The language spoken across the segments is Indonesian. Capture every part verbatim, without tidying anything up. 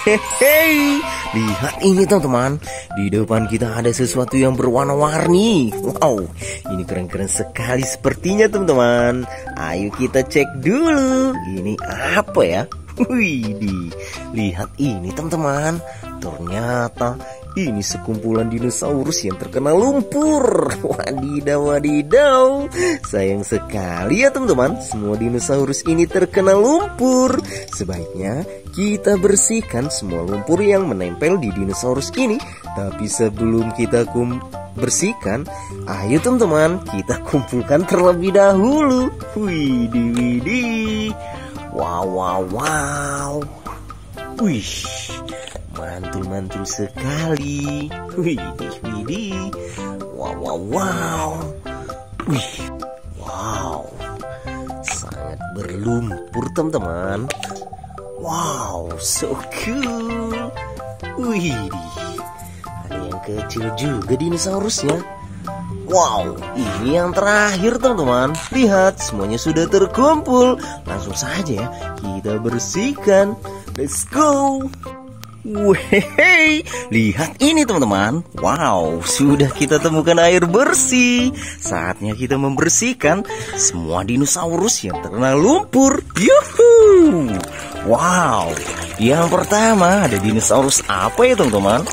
Hehehe, lihat ini teman-teman. Di depan kita ada sesuatu yang berwarna-warni. Wow, ini keren-keren sekali sepertinya teman-teman. Ayo kita cek dulu. Ini apa ya? Wih, lihat ini teman-teman. Ternyata ini sekumpulan dinosaurus yang terkena lumpur. Wadidaw, wadidaw. Sayang sekali ya teman-teman, semua dinosaurus ini terkena lumpur. Sebaiknya kita bersihkan semua lumpur yang menempel di dinosaurus ini. Tapi sebelum kita kum bersihkan, ayo teman-teman, kita kumpulkan terlebih dahulu. Widih, widih. Wow, wow, wow. Wih, mantul-mantul sekali. Widih, widih. Wow, wow, wow. Wih, wow. Sangat berlumpur teman-teman. Wow, so cool. Wih, ada yang kecil juga dinosaurusnya. Wow, ini yang terakhir teman-teman. Lihat, semuanya sudah terkumpul. Langsung saja ya, kita bersihkan. Let's go. Wehehe, lihat ini teman-teman. Wow, sudah kita temukan air bersih. Saatnya kita membersihkan semua dinosaurus yang terkena lumpur. Yuhu. Wow, yang pertama ada dinosaurus apa ya teman-teman?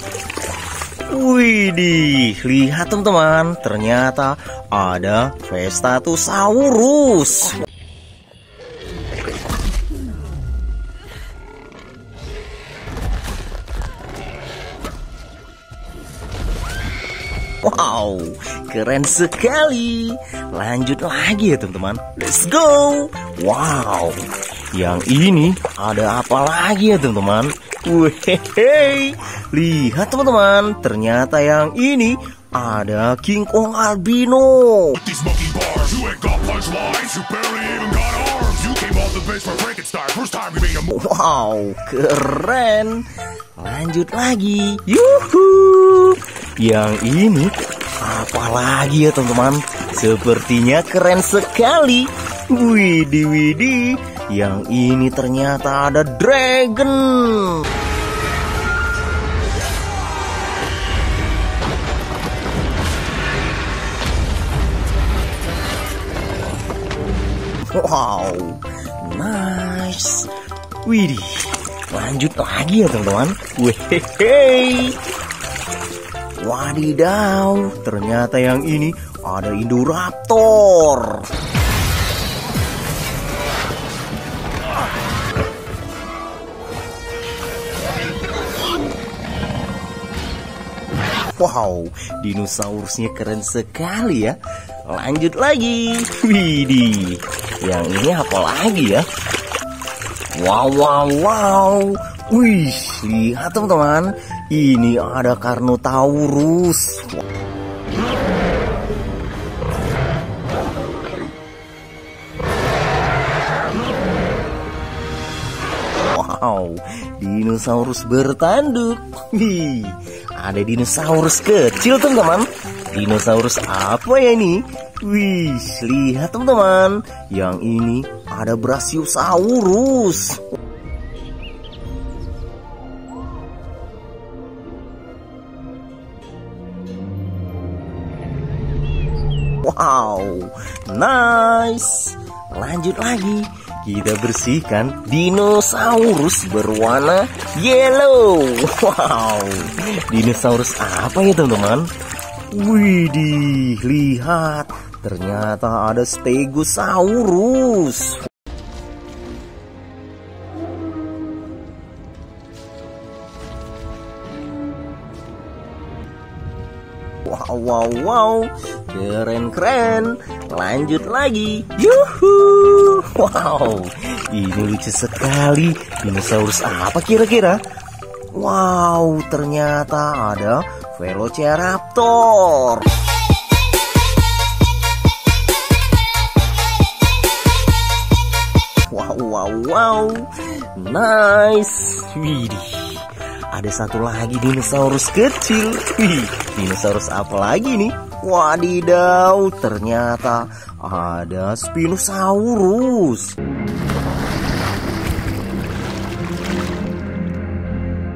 Widih, lihat teman-teman, ternyata ada Vestatosaurus. Wow, keren sekali. Lanjut lagi ya teman-teman. Let's go. Wow, yang ini ada apa lagi ya teman-teman? Wehehe, lihat teman-teman, ternyata yang ini ada King Kong albino. Wow, keren. Lanjut lagi. Yuhu. Yang ini apa lagi ya teman-teman? Sepertinya keren sekali. Widih, widih. Yang ini ternyata ada dragon. Wow, nice. Widih, lanjut lagi ya teman-teman. Wehehe. Wadidaw, ternyata yang ini ada Indoraptor. Wow, dinosaurusnya keren sekali ya. Lanjut lagi. Widih, yang ini apa lagi ya? Wow, wow, wow. Wih, lihat teman-teman, ini ada Carnotaurus. Wow, dinosaurus bertanduk. Wih, ada dinosaurus kecil teman-teman. Dinosaurus apa ya ini? Wih, lihat teman-teman, yang ini ada Brachiosaurus. Wow, nice. Lanjut lagi, kita bersihkan dinosaurus berwarna yellow. Wow, dinosaurus apa ya teman-teman? Widih, lihat, ternyata ada Stegosaurus. Wow, wow, wow, keren-keren. Lanjut lagi. Yuhu. Wow, ini lucu sekali. Dinosaurus apa kira-kira? Wow, ternyata ada Velociraptor. Wow, wow, wow, nice. Widih, ada satu lagi dinosaurus kecil. Wih, dinosaurus apa lagi nih? Wadidaw, ternyata ada Spinosaurus.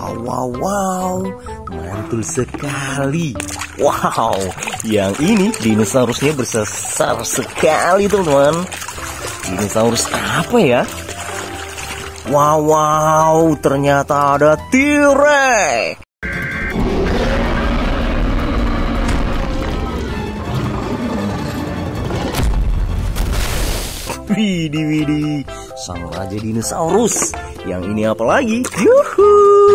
Wow, wow, wow, mantul sekali. Wow, yang ini dinosaurusnya besar sekali teman-teman. Dinosaurus apa ya? Wow, wow, ternyata ada T-Rex. Widih, widih, sang raja dinosaurus. Yang ini apa lagi? Yuhu!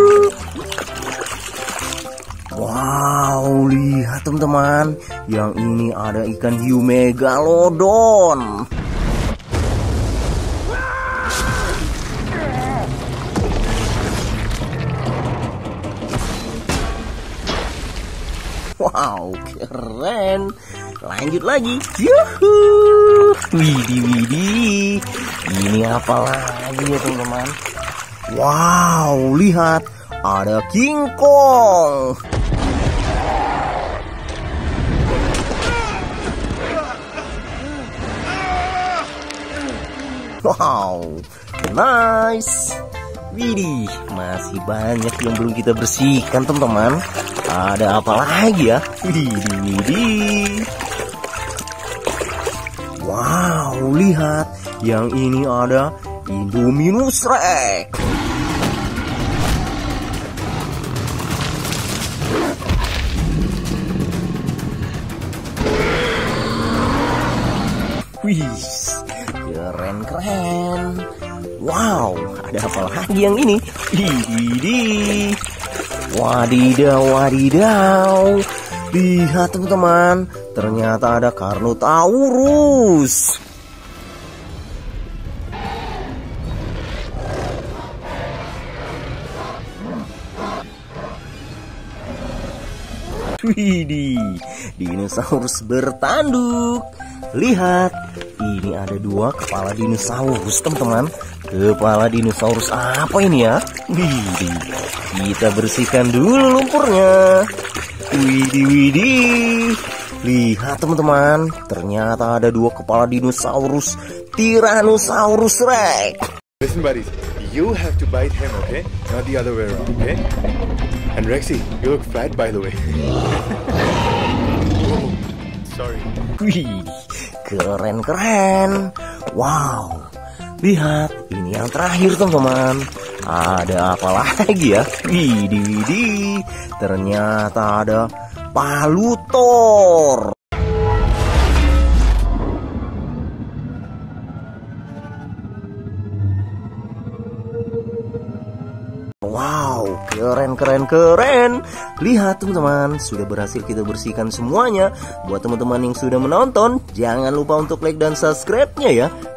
Wow, lihat teman-teman. Yang ini ada ikan hiu megalodon. Wow, keren. Lanjut lagi. Yuhu. Widih, widih. Ini apa lagi ya teman-teman? Wow, lihat. Ada King Kong. Wow, nice. Widih, masih banyak yang belum kita bersihkan teman-teman. Ada apa lagi ya? Widih, widih. Wow, lihat. Yang ini ada Indominus Rex. Wih, keren-keren. Wow, ada apa lagi yang ini? Widih. Wadidaw, wadidaw. Lihat teman-teman, ternyata ada Carnotaurus. Widih, dinosaurus bertanduk. Lihat, ini ada dua kepala dinosaurus teman-teman. Kepala dinosaurus apa ini ya? Widih, kita bersihkan dulu lumpurnya. Widih, widih. Lihat teman-teman, ternyata ada dua kepala dinosaurus Tyrannosaurus Rex. Listen buddies, you have to bite him, okay? Not the other way around, okay? And Rexy, you look fat by the way. Oh, sorry. Wih, keren-keren. Wow, lihat, ini yang terakhir teman-teman. Ada apa lagi ya? Widih, widih. Ternyata ada Palutor. Wow, keren, keren, keren. Lihat teman-teman, sudah berhasil kita bersihkan semuanya. Buat teman-teman yang sudah menonton, jangan lupa untuk like dan subscribe-nya ya.